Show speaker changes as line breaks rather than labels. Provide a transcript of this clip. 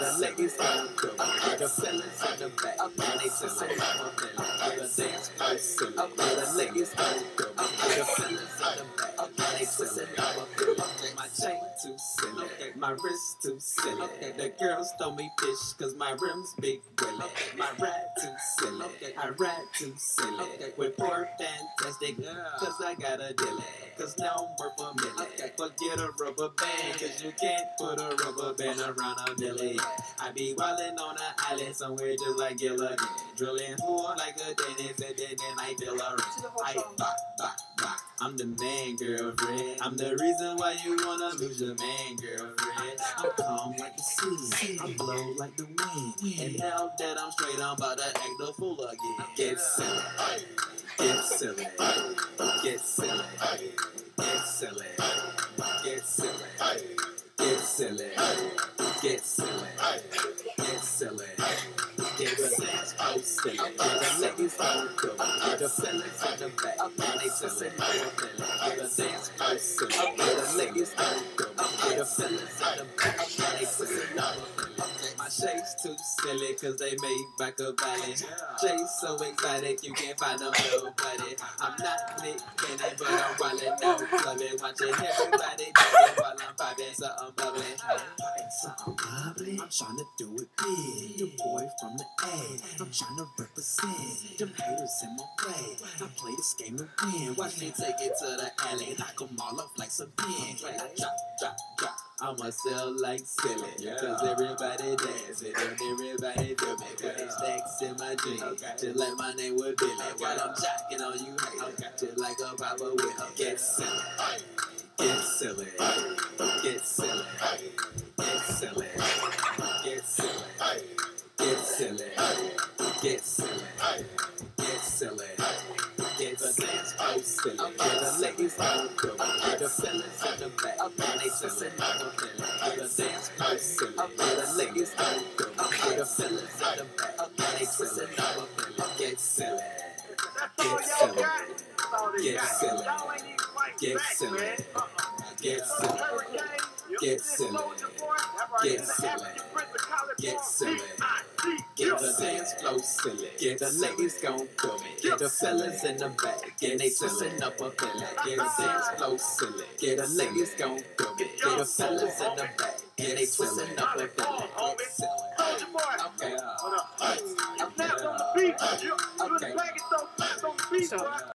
the ladies go go. The fellas in the back, and they twisting up my belly. The dance floor silly. The ladies go go. The fellas in the back, and they twisting up my belly. My chain too silly, my wrist too silly. The girls throw me fish, cause my rims big willy. My ride too silly, I ride too silly. With poor fantastic, cause I got a dilly. Cause now I'm worth a million. Forget a rubber band, cause you can't put a rubber band around a dilly. I be wildin' on an island somewhere just like Gilligan. Drilling pool like a dentist, and then I feel a ring. I bop, bop, bop. I'm the man, girlfriend. I'm the reason why you wanna lose your man, girlfriend. I'm calm like the sea, I blow like the wind. And now that I'm straight, I'm about to act a fool again. Get silly, get silly, get silly, get silly, get silly, get silly, get silly, get silly. Get silly, oh silly. The ladies go go. The fellas in the back, and they twisting up my belly. The dance floor silly. The ladies go go. The fellas in the back, and they twisting up my belly. My shades too silly, cause they made back a valley. Jay's so exotic, you can't find them nobody. I'm not Nick Cannon, but I'm wildin' out clubbing, watching everybody dancing while I'm popping something bubbly. Something bubbly, I'm tryna do it big. The boy from the A, I'm tryna represent. Them haters in my way, I play this game to win. Watch me take it to the alley, knock them all off like some pins. I drop, drop, drop. I'ma sell like silly, cause everybody dancing and everybody do me. Put these stacks in my jeans, just like my name was Billy. While I'm jocking on you haters, just like a Papa Willie. Get silly, get silly, get silly, get silly, get silly, get silly, get silly, get silly. Get the dance floor silly. The ladies go go. The fellas in the back, and they twisting up my belly. The dance floor silly. The ladies go go. The fellas in the back, and they twisting up my belly. Get silly. Get silly. Get silly. Get silly. Get silly. Get silly. Get silly. Get silly. Get the dance floor silly. Get the ladies gon' go. Get the fellas in the back, and they twisting up a belly. Get the dance floor silly. Get the ladies gon' go. Get the fellas in the back, and they twisting up a belly. Get silly. Okay.
Hold up. Snaps on the beat. You the package, so snaps on the beat, boy.